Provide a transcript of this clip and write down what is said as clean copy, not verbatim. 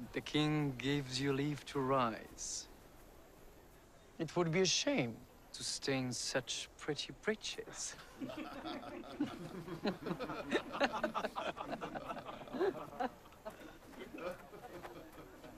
The king gives you leave to rise. It would be a shame to stain such pretty breeches.